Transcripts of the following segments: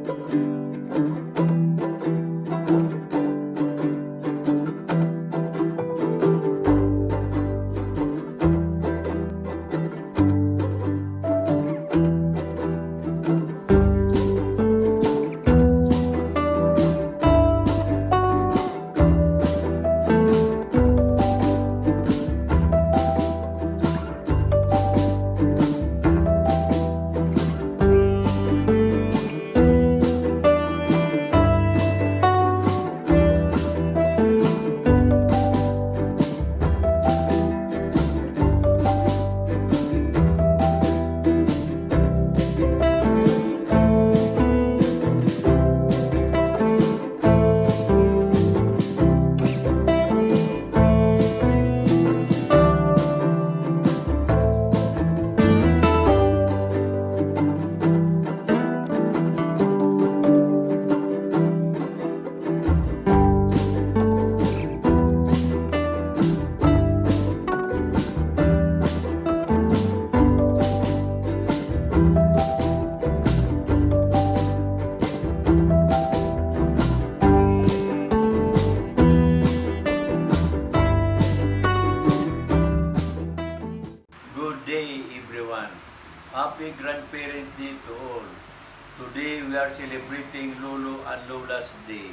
Good day everyone. Happy Grandparent Day to all. Today we are celebrating Lolo and Lola's Day.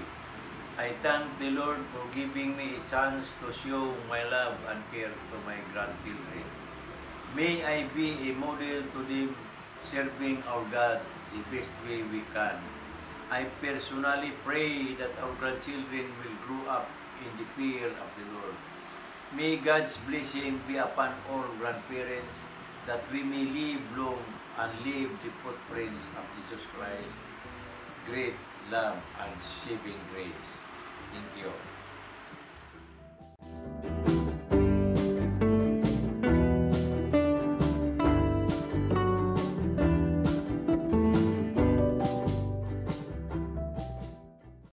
I thank the Lord for giving me a chance to show my love and care to my grandchildren. May I be a model to them, serving our God the best way we can. I personally pray that our grandchildren will grow up in the fear of the Lord. May God's blessing be upon all grandparents, that we may live long and live the footprints of Jesus Christ, great love and saving grace.